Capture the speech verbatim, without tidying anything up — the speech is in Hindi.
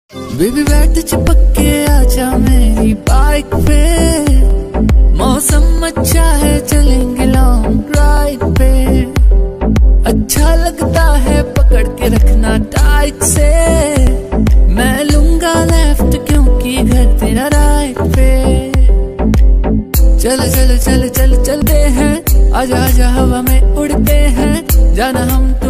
बेबी बैठ चिपक के आजा मेरी बाइक पे, मौसम अच्छा है चलेंगे लॉन्ग ड्राइव पे। अच्छा लगता है पकड़ के रखना टाइट से, मैं लूंगा लेफ्ट क्योंकि घर तेरा राइट पे। चल चल चल चल चलते हैं, आजा आजा हवा में उड़ते हैं, जाना हम तो